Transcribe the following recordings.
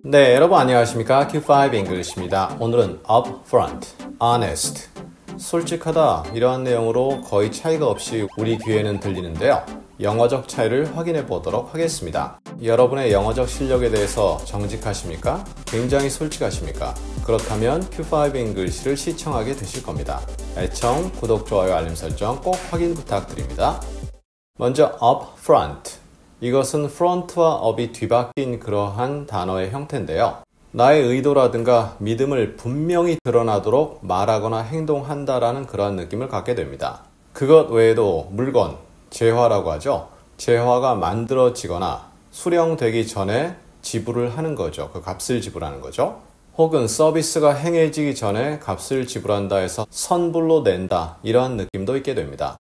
네, 여러분 안녕하십니까? Q5 English입니다. 오늘은 upfront, honest, 솔직하다 이러한 내용으로 거의 차이가 없이 우리 귀에는 들리는데요. 영어적 차이를 확인해 보도록 하겠습니다. 여러분의 영어적 실력에 대해서 정직하십니까? 굉장히 솔직하십니까? 그렇다면 Q5 English를 시청하게 되실 겁니다. 애청, 구독, 좋아요, 알림 설정 꼭 확인 부탁드립니다. 먼저 upfront. 이것은 front와 up이 뒤바뀐 그러한 단어의 형태인데요. 나의 의도라든가 믿음을 분명히 드러나도록 말하거나 행동한다라는 그러한 느낌을 갖게 됩니다. 그것 외에도 물건, 재화라고 하죠. 재화가 만들어지거나 수령되기 전에 지불을 하는 거죠. 그 값을 지불하는 거죠. 혹은 서비스가 행해지기 전에 값을 지불한다 해서 선불로 낸다 이러한 느낌도 있게 됩니다.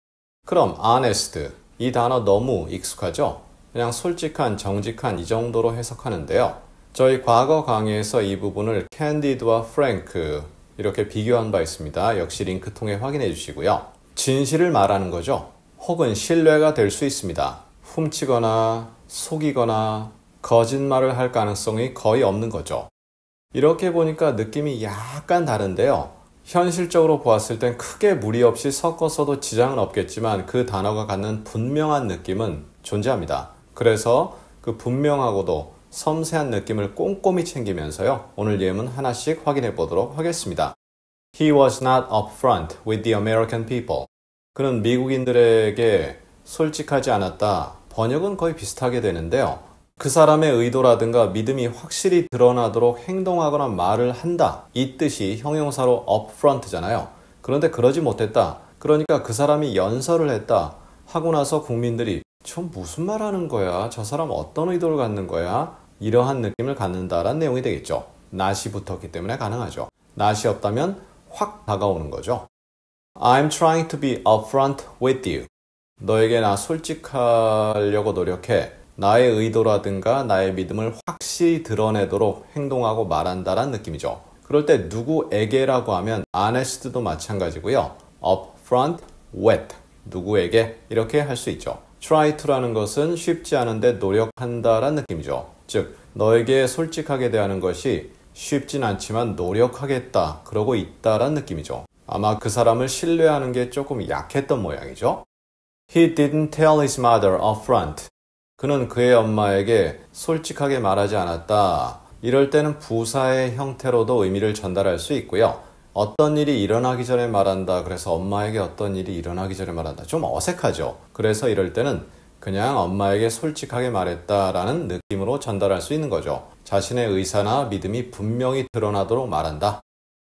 그럼 honest, 이 단어 너무 익숙하죠? 그냥 솔직한, 정직한 이 정도로 해석하는데요. 저희 과거 강의에서 이 부분을 candid와 frank 이렇게 비교한 바 있습니다. 역시 링크 통해 확인해 주시고요. 진실을 말하는 거죠. 혹은 신뢰가 될 수 있습니다. 훔치거나 속이거나 거짓말을 할 가능성이 거의 없는 거죠. 이렇게 보니까 느낌이 약간 다른데요. 현실적으로 보았을 땐 크게 무리 없이 섞어서도 지장은 없겠지만 그 단어가 갖는 분명한 느낌은 존재합니다. 그래서 그 분명하고도 섬세한 느낌을 꼼꼼히 챙기면서요. 오늘 예문 하나씩 확인해 보도록 하겠습니다. He was not upfront with the American people. 그는 미국인들에게 솔직하지 않았다. 번역은 거의 비슷하게 되는데요. 그 사람의 의도라든가 믿음이 확실히 드러나도록 행동하거나 말을 한다. 이 뜻이 형용사로 upfront잖아요. 그런데 그러지 못했다. 그러니까 그 사람이 연설을 했다. 하고 나서 국민들이 저 무슨 말 하는 거야? 저 사람 어떤 의도를 갖는 거야? 이러한 느낌을 갖는다라는 내용이 되겠죠. not이 붙었기 때문에 가능하죠. not이 없다면 확 다가오는 거죠. I'm trying to be upfront with you. 너에게 나 솔직하려고 노력해. 나의 의도라든가 나의 믿음을 확실히 드러내도록 행동하고 말한다라는 느낌이죠. 그럴 때 누구에게라고 하면 honest도 마찬가지고요. upfront with 누구에게 이렇게 할 수 있죠. try to라는 것은 쉽지 않은데 노력한다라는 느낌이죠. 즉 너에게 솔직하게 대하는 것이 쉽진 않지만 노력하겠다 그러고 있다라는 느낌이죠. 아마 그 사람을 신뢰하는 게 조금 약했던 모양이죠. He didn't tell his mother upfront. 그는 그의 엄마에게 솔직하게 말하지 않았다. 이럴 때는 부사의 형태로도 의미를 전달할 수 있고요. 어떤 일이 일어나기 전에 말한다. 그래서 엄마에게 어떤 일이 일어나기 전에 말한다. 좀 어색하죠. 그래서 이럴 때는 그냥 엄마에게 솔직하게 말했다라는 느낌으로 전달할 수 있는 거죠. 자신의 의사나 믿음이 분명히 드러나도록 말한다.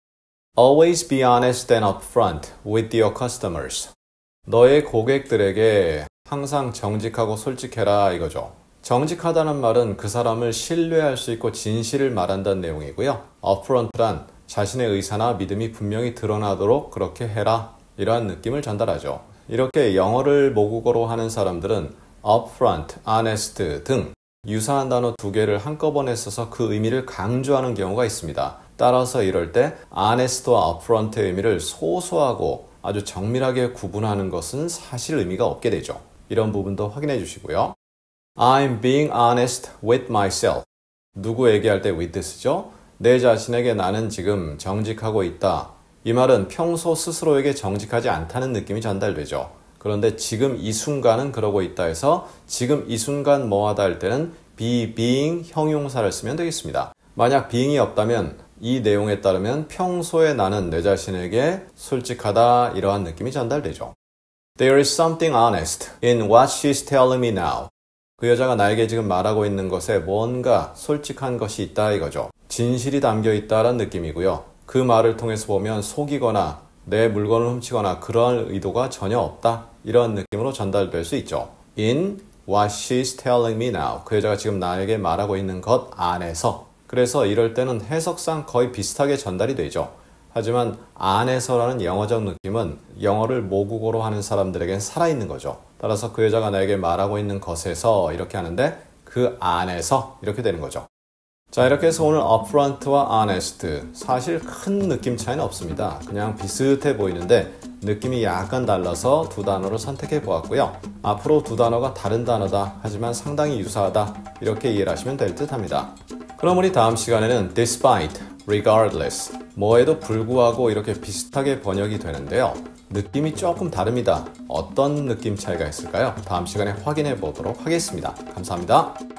Always be honest and upfront with your customers. 너의 고객들에게 항상 정직하고 솔직해라 이거죠. 정직하다는 말은 그 사람을 신뢰할 수 있고 진실을 말한다는 내용이고요. upfront란 자신의 의사나 믿음이 분명히 드러나도록 그렇게 해라 이러한 느낌을 전달하죠. 이렇게 영어를 모국어로 하는 사람들은 upfront, honest 등 유사한 단어 두 개를 한꺼번에 써서 그 의미를 강조하는 경우가 있습니다. 따라서 이럴 때 honest와 upfront의 의미를 소소하고 아주 정밀하게 구분하는 것은 사실 의미가 없게 되죠. 이런 부분도 확인해 주시고요. I'm being honest with myself. 누구에게 할 때 with 쓰죠? 내 자신에게 나는 지금 정직하고 있다. 이 말은 평소 스스로에게 정직하지 않다는 느낌이 전달되죠. 그런데 지금 이 순간은 그러고 있다 해서 지금 이 순간 뭐하다 할 때는 be being 형용사를 쓰면 되겠습니다. 만약 being이 없다면 이 내용에 따르면 평소에 나는 내 자신에게 솔직하다 이러한 느낌이 전달되죠. There is something honest in what she's telling me now. 그 여자가 나에게 지금 말하고 있는 것에 뭔가 솔직한 것이 있다 이거죠. 진실이 담겨 있다라는 느낌이고요. 그 말을 통해서 보면 속이거나 내 물건을 훔치거나 그러한 의도가 전혀 없다. 이런 느낌으로 전달될 수 있죠. In what she's telling me now. 그 여자가 지금 나에게 말하고 있는 것 안에서. 그래서 이럴 때는 해석상 거의 비슷하게 전달이 되죠. 하지만 안에서라는 영어적 느낌은 영어를 모국어로 하는 사람들에겐 살아있는 거죠. 따라서 그 여자가 나에게 말하고 있는 것에서 이렇게 하는데 그 안에서 이렇게 되는 거죠. 자, 이렇게 해서 오늘 upfront와 honest 사실 큰 느낌 차이는 없습니다. 그냥 비슷해 보이는데 느낌이 약간 달라서 두 단어를 선택해 보았고요. 앞으로 두 단어가 다른 단어다 하지만 상당히 유사하다 이렇게 이해를 하시면 될 듯 합니다. 그럼 우리 다음 시간에는 despite, regardless, 뭐에도 불구하고 이렇게 비슷하게 번역이 되는데요. 느낌이 조금 다릅니다. 어떤 느낌 차이가 있을까요? 다음 시간에 확인해 보도록 하겠습니다. 감사합니다.